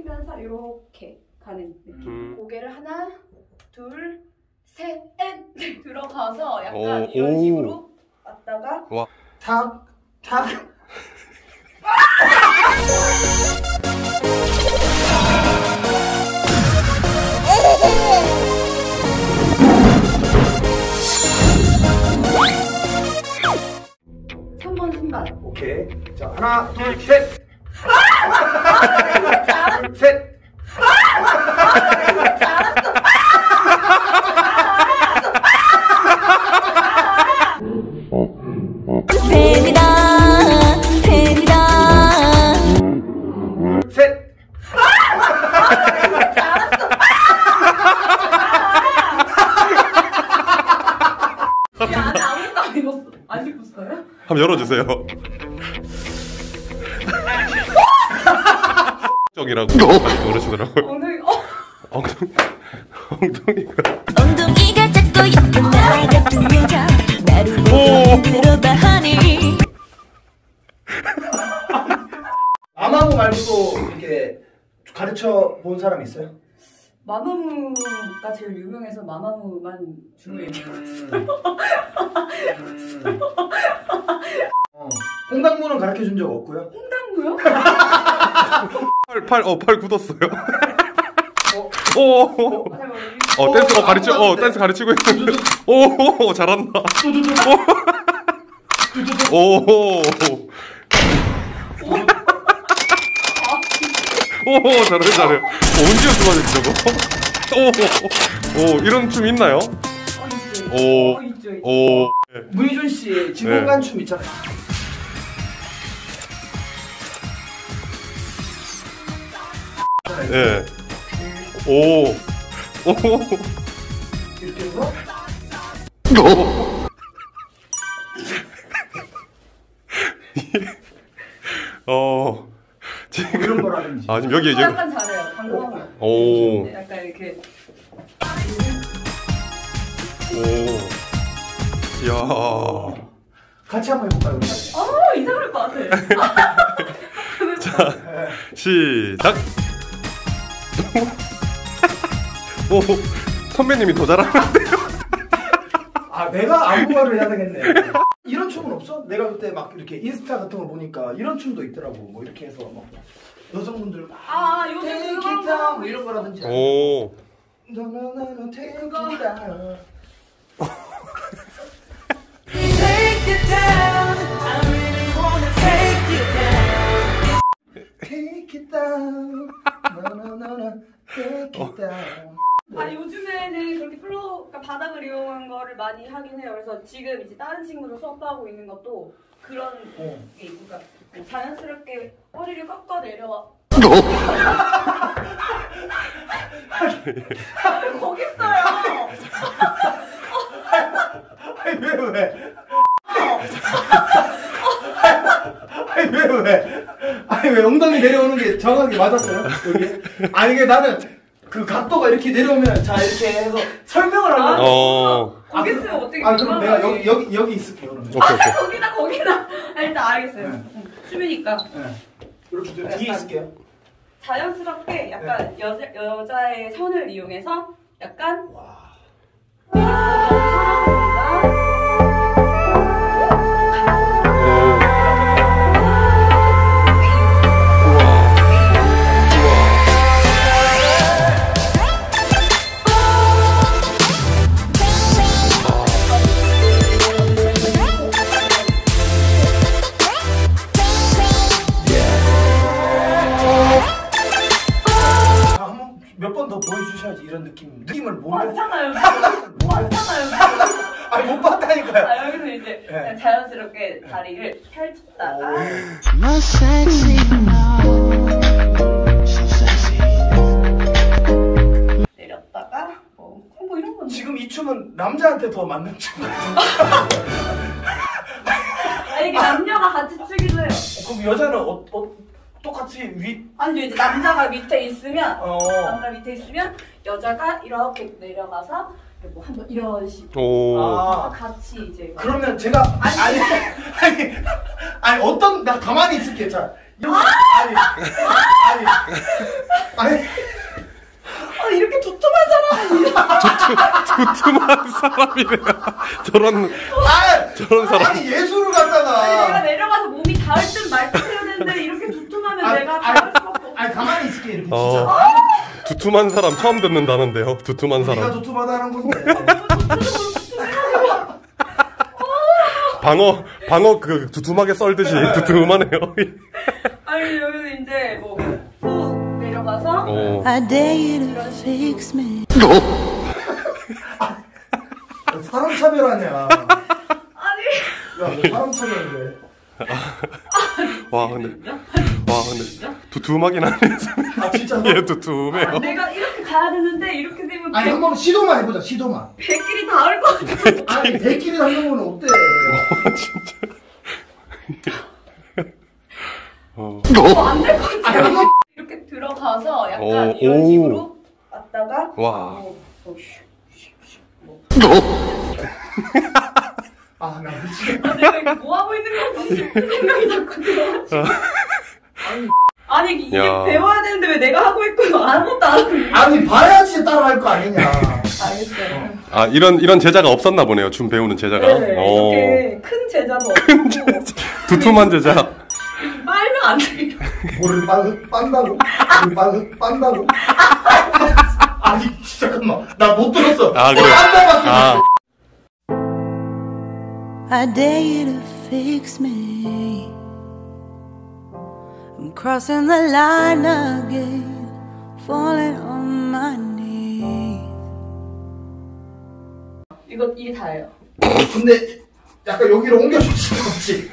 숙이면서 이렇게 가는 느낌. 고개를 하나, 둘, 셋, 넷 들어가서 약간 이런 식으로 왔다가 와. 탁, 탁. 신발. 오케이. 자, 하나, 둘, 셋. 둘, 셋. 팬이다, 팬이다. 둘, 셋. 야, 안에 아무것도 안 입었어. 안 입었어요? 한번 열어주세요. 정이라고 아직 모르시더라고요. 엉덩이가 엉덩이가 작고 예쁜 나 같은 여자 나를 들어봐 하니. 마마무 말고도 이렇게 가르쳐 본 사람 있어요? 마마무가 제일 유명해서 마마무만 주로 얘기하고 있어요. 홍당무는 가르쳐 준 적 없고요. 홍당무요? 팔 굳었어요. 댄스 댄스 가르치고 있는데. 오, 잘한다. 오, 잘해. 언제 연습하셨지 저거? 오, 이런 춤 있나요? 있죠. 오. 문희준 씨 지공간 춤 있잖아요. 예. 오. 이렇게 해서 지금 이런 거라든지. 지금 여기 이제 약간 잘해요. 방금 오. 약간 이렇게. 오. 이야. 같이 한번 해볼까요? 이상할 것 같아. 자, 시작. 오, 선배님이 더 잘하는데요? 아, 내가 안무를 해야 되겠네. 이런 춤은 없어? 내가 그때 막 이렇게 인스타 같은 걸 보니까 이런 춤도 있더라고. 뭐 이렇게 해서 막 여성분들 막 요즘 take 그거 it down 뭐 이런 거라든지. 오. 너너너너 take it down. Take it down, I really wanna take it down. Take it down. 너너너너 take it down. 아니 요즘에는 그렇게 그러니까 바닥을 이용한 거를 많이 하긴 해요. 그래서 지금 이제 다른 친구들 수업하고 있는 것도 그런 게 있고, 그러니까 자연스럽게 허리를 꺾어 내려와. 거기 있어요. 아니 왜? 아니 왜 엉덩이 내려오는 게 정확하게 맞았어요? 여기? 아니 이게 나는 그 각도가 이렇게 내려오면 자 이렇게 해서 설명을 하려고. 거기 있으면 어떻게? 그럼 내가 여기 있을게요. 그러면. 오케이. 거기다. 일단 알겠어요. 춤이니까. 이렇게 뒤에 있을게요. 자연스럽게 약간 여자의 선을 이용해서 약간. 몇 번 더 보여주셔야지 이런 느낌을 모르겠어요. 맞잖아요. 아니 못 봤다니까요. 여기서 이제 그냥 자연스럽게 다리를 펼쳤다가 내렸다가 뭐 이런 건 지금 이 춤은 남자한테 더 맞는 춤 같은데. 이게 남녀가 같이 추기도 해요. 그럼 여자는 똑같이 아니 이제 남자가 밑에 있으면 여자가 이렇게 내려가서 뭐 한번 이런 식으로 같이 이제 그러면 제가 아니 어떤 나 가만히 있을게. 자 두툼한 사람이래요. 저런 사람. 아니 예술을 내가 갖다가. 내려가서 몸이 닿을 듯 말 듯 해야 되는데 이렇게 두툼하면 내가 닿을 수밖에 없어. 아니 가만히 있을게 이렇게 어. 진짜. 두툼한 사람 처음 듣는다는데요. 두툼한 네가 사람. 두툼하다는 건데. 방어 그 두툼하게 썰듯이 두툼하네요. 아니 여기서 이제 뭐 내려가서 오. I dare you to fix me. 사람 차별하냐. 아니 야, 너 사람 차별인데. 와 근데 두툼하긴 하네. 아 진짜. 얘 두툼해요. 내가 이렇게 가야 되는데 이렇게 되면 아니 한번 시도만 해보자. 시도만. 배끼리 닿을 것 같아. 아니 대끼리 닿는 거는 어때? 안될 것 같아. 아니 한번. 이렇게 들어가서 약간 오, 이런 오. 식으로 왔다가 와. 아 나 미치겠다. 내가 이거 뭐 하고 있는 건지 생각이 자꾸 들어. 아니 이게 야. 배워야 되는데 왜 내가 하고 있고 아무것도 안 하고 있냐. 아니 봐야지 따라할 거 아니냐. 알겠어요. 아 이런 제자가 없었나 보네요. 춤 배우는 제자가. 네, 오. 이렇게 큰 제자도 없고 두툼한 제자. 빨면 안 돼요. 뭐를 빤다고? 뭐를 빤다고? 아니 잠깐만 나 못 들었어. 아, 그래. 빤다고. 아. I dare you to fix me. I'm crossing the line again, falling on my knees. 이게 다예요. 근데 약간 여기로 옮겨줄 수가 없지.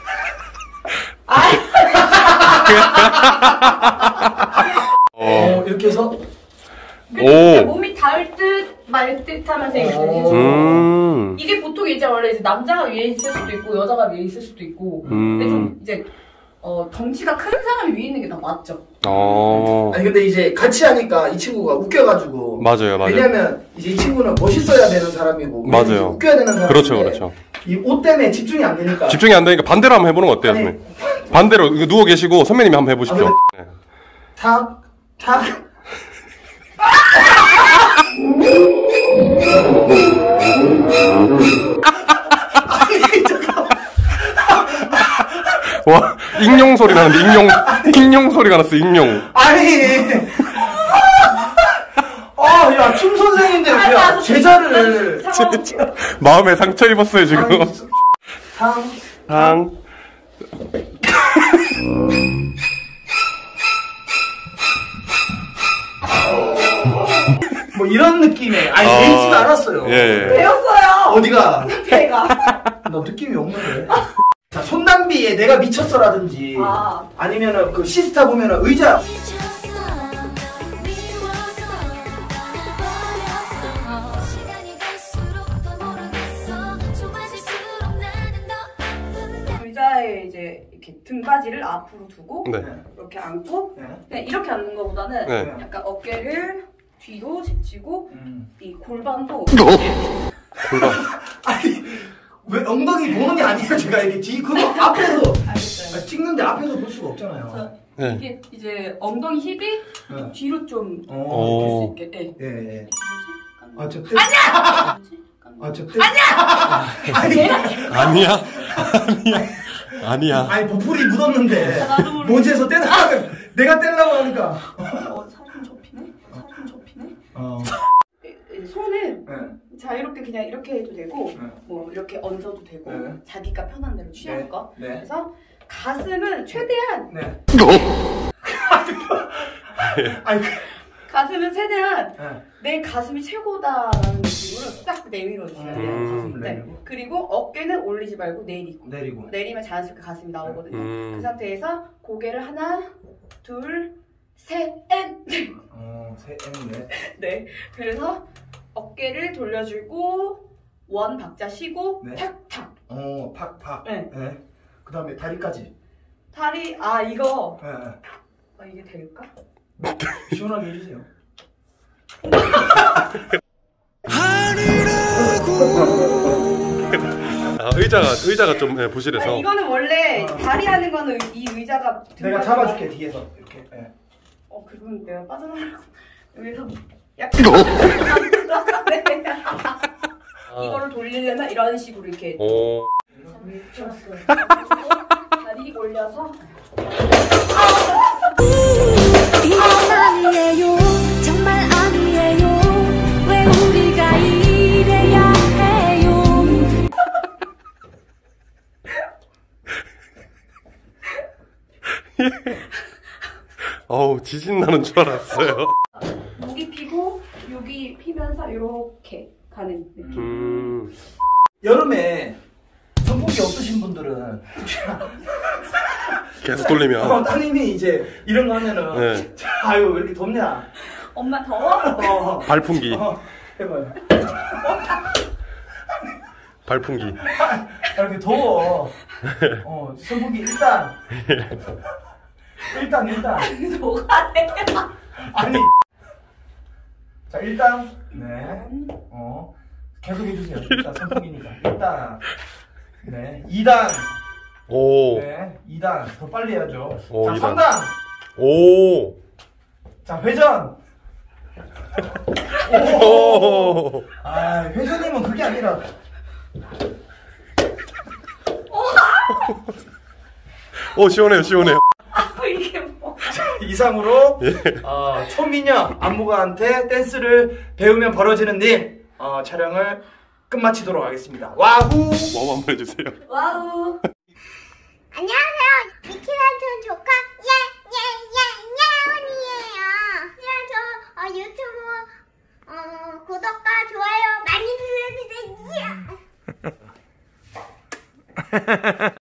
이렇게 해서 그러니까 몸이 닿을 듯 말 듯 하면서 이렇게 해줘. 이게 보통 이제 원래 이제 남자가 위에 있을 수도 있고 여자가 위에 있을 수도 있고 근데 좀 이제 덩치가 큰 사람이 위에 있는 게 더 맞죠. 아니 근데 이제 같이 하니까 이 친구가 웃겨가지고 맞아요. 왜냐면 이제 이 친구는 멋있어야 되는 사람이고 맞아요. 웃겨야 되는 사람인데 그렇죠. 이 옷 때문에 집중이 안 되니까 집중이 안 되니까 반대로 한번 해보는 거 어때요, 선배님? 반대로 이거 누워 계시고 선배님이 한번 해보십시오. 네. 탁 아니 잠깐만 와 익룡 소리 나는데 익룡 소리가 났어 익룡. 아니 야 춤 선생인데 야 제자를 마음에 상처 입었어요 지금. 탕. 뭐 이런 느낌의 아니 배지가 않았어요. 예. 배웠어요. 어디가? 배가. 나 느낌이 없는데. 자 손담비에 내가 미쳤어라든지 아니면은 그 시스타 보면은 의자 의자에 이제 이렇게 등받이를 앞으로 두고 네. 이렇게 앉고 네. 그냥 이렇게 앉는 것보다는 네. 약간 어깨를 뒤로 제치고 이 골반도 아니 왜 엉덩이 보는 게 아니에요 제가 이게 뒤 그거 앞에서 알겠어요. 찍는데 앞에서 볼 수가 없잖아요. 네. 이게 이제 엉덩이 힙이 네. 뒤로 좀 오. 될 수 있게. 예. 뭐지? 아 저 때. 아니야. 저 때. 아니야. 아니 보풀이 묻었는데 나도 모르게. 모지에서 떼려고 내가 떼려고 하니까. 살좀 접히네. 살좀 접히네. 손은 네. 자유롭게 그냥 이렇게 해도 되고 네. 뭐 이렇게 얹어도 되고 네. 자기가 편한 대로 취향 네. 거. 네. 그래서 가슴은 최대한 네. 아니 가슴은 최대한 네. 내 가슴이 최고다라는 느낌으로 싹 내밀어 주셔야 돼요. 가슴을 네. 내리고 그리고 어깨는 올리지 말고 내리고. 내리고. 내리면 자연스럽게 가슴이 나오거든요. 그 상태에서 고개를 하나, 둘, 셋, 넷. 세 M네. 네. 그래서 어깨를 돌려주고 원 박자 쉬고 네. 탁탁. 팍팍. 네. 네. 그다음에 다리까지. 다리 이거 네. 이게 될까? 시원하게 해주세요. 의자가 좀 부실해서. 이거는 원래 다리 하는 거는 이 의자가 내가 잡아줄게 뒤에서 이렇게. 네. 그건 내가 빠져나가고 여기서 약간 네. 이거를 돌리려면 이런 식으로 이렇게 오. 다리 올려서 이건 아니에요 정말 아니에요 왜 우리가 이래야 해요 어우, 지진 나는 줄 알았어요. 목이 피고 여기 피면서 이렇게 가는 느낌. 여름에 선풍기 없으신 분들은 계속 돌리면. 따님이 이제 이런 거 하면은 네. 아유 왜 이렇게 덥냐? 엄마 더워? 발풍기. 해봐요. 발풍기. 아, 이렇게 더워. 선풍기 일단 뭐가 돼? 아니 자 일단 네 계속 해주세요. 일단 선풍기니까 일단 네 2단 오. 네 2단 더 빨리 해야죠. 오, 자 2단. 3단 오. 자 회전. 오. 아 회전이면 그게 아니라 오, 시원해요, 시원해요. 이게 뭐? 이상으로 예. 초미녀 안무가한테 댄스를 배우면 벌어지는 일 촬영을 끝마치도록 하겠습니다. 와후. 뭐 한번 해주세요. 와우. 안녕하세요. 미키란촌 조카 예예예예언니예요. 유튜브 구독과 좋아요 많이 눌러주세요.